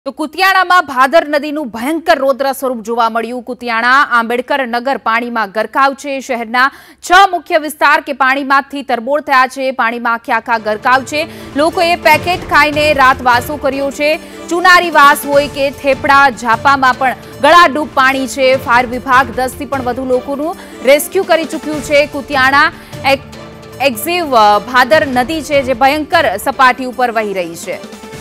તો કુતિયાણામાં ભાદર નદીનું ભયંકર રૌદ્ર સ્વરૂપ જોવા મળ્યું। કુતિયાણા આંબેડકર નગર પાણીમાં ગરકાવ છે। શહેરના 6 મુખ્ય વિસ્તાર કે પાણીમાંથી તરબોળ થયા છે। પાણીમાં આખા ગરકાવ છે। લોકોએ પેકેટ ખાઈને રાતવાસો કર્યો છે। ચુનારી વાસ હોય કે થેપડા ઝાપામાં પણ ગળાડૂબ પાણી છે। ફાયર વિભાગ 10 થી પણ વધુ લોકોનું રેસ્ક્યુ કરી ચૂક્યું છે। કુતિયાણા એક્ઝિવ ભાદર નદી છે જે ભયંકર સપાટી ઉપર વહી રહી છે।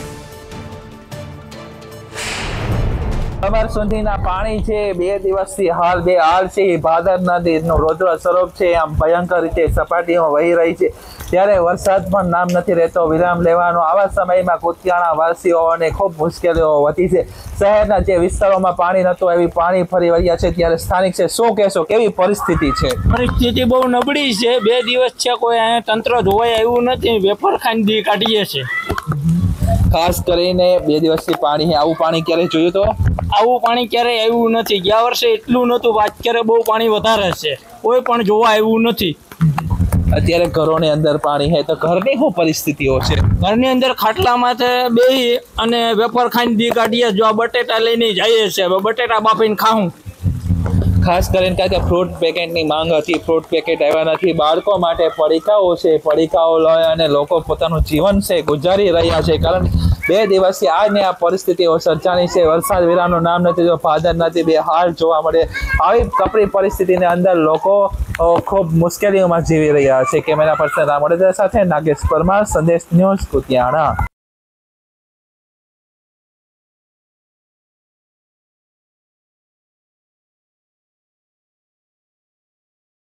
कमर सुधीना पाणी छे। 2 दिवसथी हाल बेहाल छे। भादर नदीनो रौद्र स्वरूप छे आम भयंकर रीते सपाटीमां वही रही छे। त्यारे वरसाद पण नाम नथी लेतो। विराम लेवानो आवा समयमां कुतियाणा वासीओने खूब मुश्केलीओ वधी छे। शहेरना जे विस्तारोमां पाणी नहोतुं एवी पाणी फरी वळ्या छे। त्यारे स्थानिक छे शुं कहेशो, केवी परिस्थिति छे? परिस्थिति बहु नबળી છે। 2 દિવસ છે કોઈ અહીંયા તંત્ર જોવાય આવ્યું નથી। વેફર ખાઈને દી કાઢીએ છે। ખાસ કરીને 2 દિવસથી પાણી આવું પાણી ક્યારે જોયું તો? આવું પાણી ક્યારે આવ્યું નથી। ગયા વર્ષે એટલું નહોતું, અત્યારે બહુ પાણી વધારે છે। કોઈ પણ જોવા આવ્યું નથી। અત્યારે ઘરોની અંદર પાણી છે તો ઘરની શું પરિસ્થિતિઓ છે? ઘરની અંદર ખાટલા માથે બેહી અને વેફર ખાઈને દી કાઢીએ। જો આ બટેટા લઈને જઈએ છે, બટેટા બાફીને ખાઉં। ખાસ કરીને કારણ કે ફ્રૂટ પેકેટની માંગ હતી, ફ્રૂટ પેકેટ આવ્યા નથી। બાળકો માટે પડીકાઓ છે, પડીકાઓ લઈ અને લોકો પોતાનું જીવન છે ગુજારી રહ્યા છે। કારણ 2 દિવસથી આજની આ પરિસ્થિતિઓ સર્જાણી છે। વરસાદ વિરામનું નામ નથી, જો ભાદર નદી બેહાલ જોવા મળે। આવી કપરી પરિસ્થિતિની અંદર લોકો ખૂબ મુશ્કેલીઓમાં જીવી રહ્યા છે। કેમેરા પર્સન રામ વડોદરા સાથે નાગેશ પરમાર, સંદેશ ન્યૂઝ, કુતિયાણા।